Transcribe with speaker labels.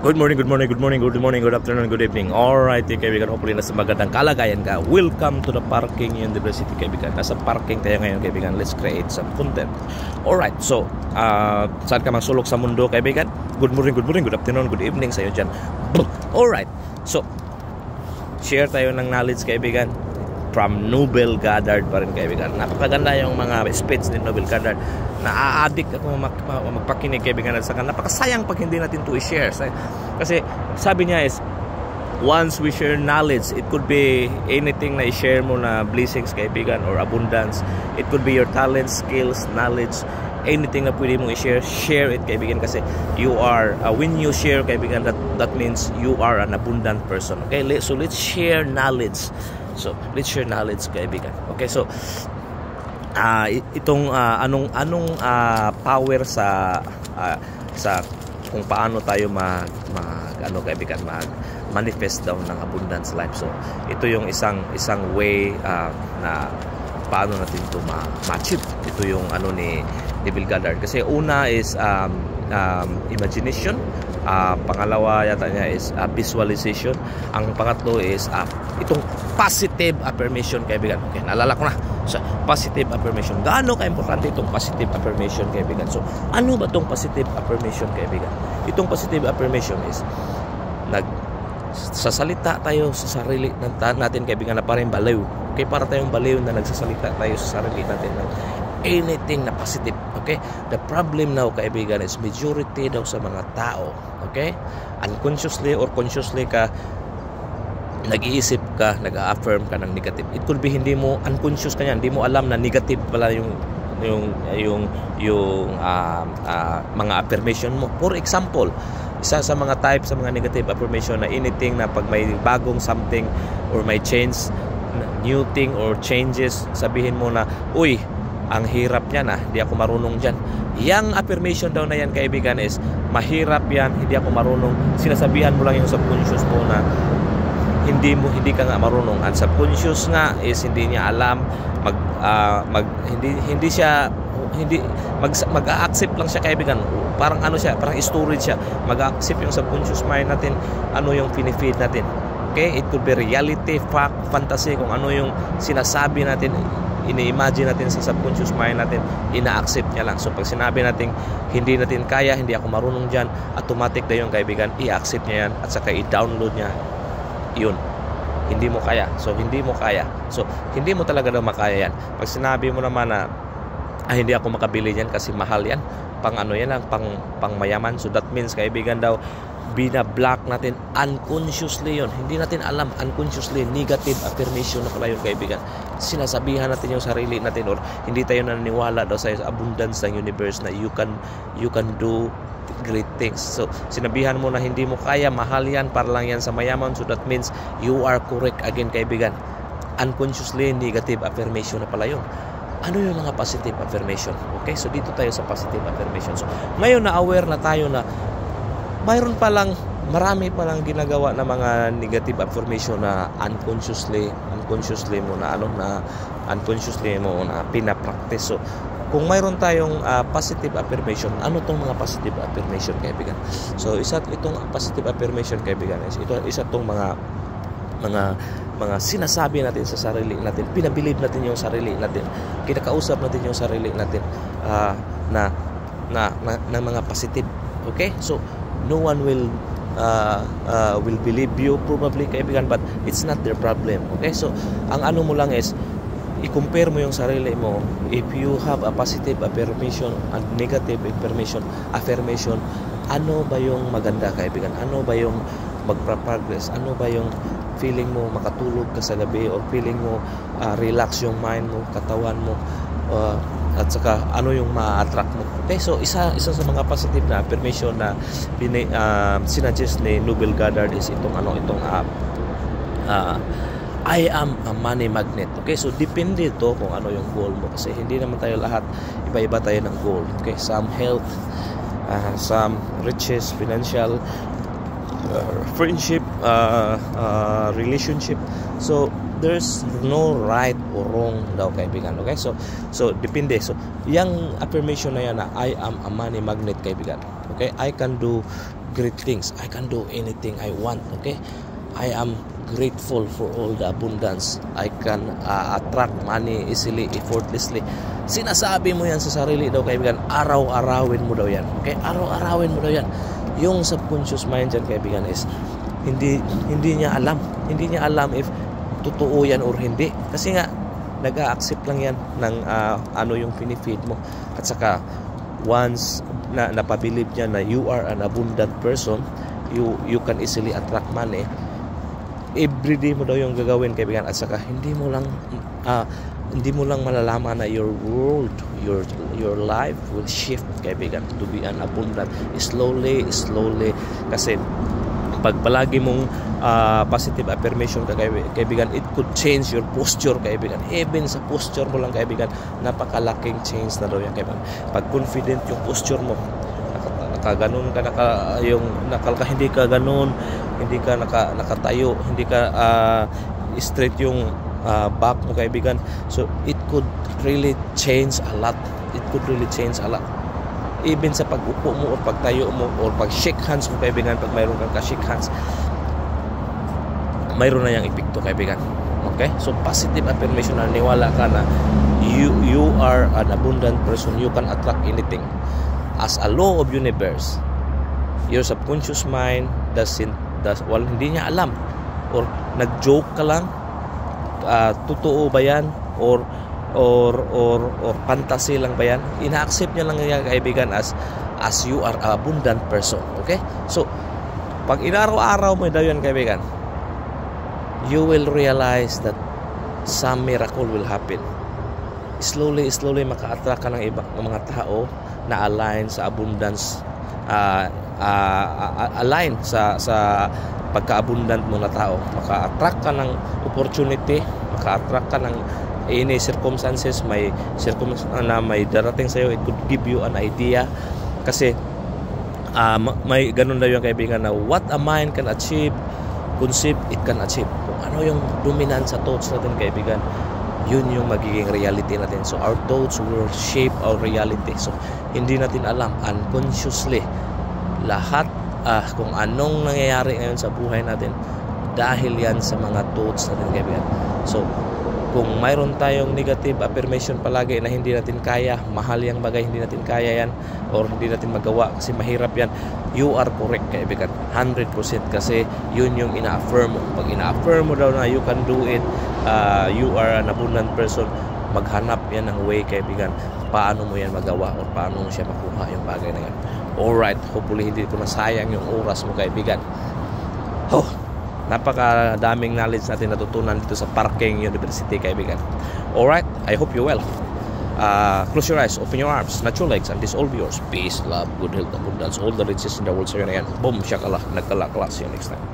Speaker 1: Good morning, good morning, good morning, good morning, good afternoon, good evening. Alright, kaibigan, hopefully nasa magandang kalagayan ka. Welcome to the Parking University, kaibigan. Nasa parking tayo ngayon, kaibigan. Let's create some content. Alright, so, saan ka magsulok sa mundo, kaibigan? Good morning, good afternoon, good evening sa'yo dyan. Alright, so, share tayo ng knowledge, kaibigan. From Nobel Goddard pa rin, kaibigan. Napakaganda yung mga speech ni Nobel Goddard. Na-addict ako magpakinig, kaibigan. At saka napakasayang pag hindi natin to i-share. Kasi sabi niya is, once we share knowledge, it could be anything na i-share mo na blessings, kaibigan, or abundance. It could be your talents, skills, knowledge, anything na pwede mong i-share, share it, kaibigan. Kasi you are, when you share, kaibigan, that means you are an abundant person. Okay, so let's share knowledge. So, let's share knowledge, kaibigan. Okay, so itong anong power sa kung paano tayo kaibigan, manifest daw ng abundance life. So, ito yung isang way na paano natin ito ma-achieve. Ito yung ni Nobel Goddard. Kasi una is imagination. Pangalawa yata niya is visualization. Ang pangatlo is itong positive affirmation, kaibigan. Okay, naalala ko na. So, positive affirmation. Gaano ka-importante itong positive affirmation, kaibigan? So, ano ba itong positive affirmation, kaibigan? Itong positive affirmation is nagsasalita tayo sa sarili natin, kaibigan, na parang baliw. Okay, para tayong baliw na nagsasalita tayo sa sarili natin ng anything na positive. Okay? The problem now, kaibigan, is majority daw sa mga tao, okay? Unconsciously or consciously ka nag-iisip ka, nag-affirm ka ng negative. It could be hindi mo unconscious ka niyan, hindi mo alam na negative pala yung mga affirmation mo. For example, isa sa mga type sa mga negative affirmation na anything na pag may bagong something or may change, new thing or changes, sabihin mo na, uy, ang hirap yan, hindi ako marunong dyan. Yang affirmation daw na yan, kaibigan, is mahirap yan, hindi ako marunong. Sinasabihan mo lang yung subconscious mo na hindi ka nga marunong. Ang subconscious nga is hindi niya alam, mag-accept lang siya, kaibigan. Parang parang storage siya. Mag-accept yung subconscious mind natin, ano yung pinifeed natin. Okay, it could be reality, fact, fantasy, kung ano yung sinasabi natin, ini-imagine natin sa subconscious mind natin, ina-accept niya lang. So pag sinabi natin hindi natin kaya, hindi ako marunong dyan, automatic na yung, kaibigan, i-accept niya yan at saka i-download niya yun. Hindi mo kaya. So hindi mo kaya. So hindi mo talaga daw makaya yan. Pag sinabi mo naman na hindi ako makabili yan kasi mahal yan, pang yan lang, pang mayaman. So that means, kaibigan, daw binablock natin unconsciously yun. Hindi natin alam, unconsciously negative affirmation na pala yun, kaibigan. Sinasabihan natin yung sarili natin, or hindi tayo naniniwala daw sa abundance ng universe na you can do great things. So sinabihan mo na hindi mo kaya, mahal yan, para lang yan sa mayaman. So that means you are correct again, kaibigan. Unconsciously negative affirmation na pala yun. Ano yung mga positive affirmation? Okay, so dito tayo sa positive affirmation. So ngayon na aware na tayo na marami palang ginagawa na mga negative affirmation na unconsciously mo na pinapractice. So kung mayroon tayong positive affirmation, ano tong mga positive affirmation, kaibigan? So itong positive affirmation, kaibigan, isa tong mga sinasabi natin sa sarili natin, pinabilib natin yung sarili natin, kinakausap natin yung sarili natin na mga positive. Okay, so no one will believe you probably, kaibigan, but it's not their problem. Okay, so ang ano mo lang is i-compare mo yung sarili mo. If you have a positive affirmation and negative affirmation, ano ba yung maganda, kaibigan? Ano ba yung magpa-progress? Ano ba yung feeling mo makatulog ka sa gabi, or feeling mo relax yung mind mo, katawan mo, at saka ano yung ma-attract mo. Okay, so isa sa mga positive na affirmation na sinuggest ni Nobel Goddard is itong I am a money magnet. Okay, so depende ito kung ano yung goal mo, kasi hindi naman tayo lahat, iba-iba tayo ng goal. Okay, some health, some riches, financial, friendship, relationship. So there's no right or wrong daw, kaibigan. Okay, so depende. So yung affirmation na yan na I am a money magnet, kaibigan. Okay, I can do great things. I can do anything I want. Okay, I am grateful for all the abundance. I can attract money easily, effortlessly. Sinasabi mo yan sa sarili daw, kaibigan. Araw-arawin mo daw yan. Okay, araw-arawin mo daw yan. Yung subconscious mind dyan, kaibigan, is hindi niya alam. Hindi niya alam if totoo yan or hindi. Kasi nga, nag-a-accept lang yan ng ano yung pinifeed mo. At saka, once na napabilib niya na you are an abundant person, you can easily attract money. Everyday mo daw yung gagawin, kaibigan. At saka, hindi mo lang malalaman na your world, your life will shift, kaibigan, to be an abundant. Slowly. Kasi, pag palagi mong positive affirmation ka, kaibigan, it could change your posture, kaibigan. Even sa posture mo lang, kaibigan, napakalaking change na daw yan, kaibigan. Pag confident yung posture mo, nakaganon ka, hindi ka ganon, hindi ka nakatayo, hindi ka straight yung back mo, kaibigan. So it could really change a lot. Even sa pag-upo mo or pagtayo mo or pag-shake hands mo, kaibigan, pag mayroon kang ka-shake hands, mayroon na yung epekto, kaibigan. Okay? So positive affirmation, na niwala ka na you are an abundant person, you can attract anything. As a law of universe, your subconscious mind hindi niya alam, or nag-joke ka lang, totoo ba yan, or fantasy lang ba yan, ina-accept niya lang yan, kaibigan, as you are an abundant person. Okay? So pag inaraw-araw mo daw yan, kaibigan, you will realize that some miracle will happen. Slowly maka-attract ka ng ibang mga tao na align sa abundance, align sa pagka-abundant mo na tao. Maka-attract ka ng opportunity, maka-attract ka ng any circumstances, may darating sa'yo. It could give you an idea. Kasi may ganun daw yung kaibigan na what a mind can achieve, conceive, it can achieve. Kung ano yung dominant sa thoughts natin, kaibigan, yun yung magiging reality natin. So our thoughts will shape our reality. So hindi natin alam, unconsciously, lahat kung anong nangyayari ngayon sa buhay natin, dahil yan sa mga thoughts natin, kaibigan. So kung mayroon tayong negative affirmation palagi na hindi natin kaya, mahal yung bagay, hindi natin kaya yan, or hindi natin magawa kasi mahirap yan, you are correct, kaibigan, 100%. Kasi yun yung ina-affirm mo. Pag ina-affirm mo daw na you can do it, you are an abundant person, maghanap yan ng way, kaibigan, paano mo yan magawa or paano mo siya makuha yung bagay na yan. Alright, hopefully hindi ko nasayang yung oras mo, kaibigan. Napakadaming knowledge natin natutunan dito sa Parking University, kaibigan. Alright, I hope you well. Close your eyes, open your arms, not your legs, and this all be yours. Peace, love, good health, abundance, all the riches in the world. Sa'yo na yan. Boom, shakalak, nagkalak. See you next time.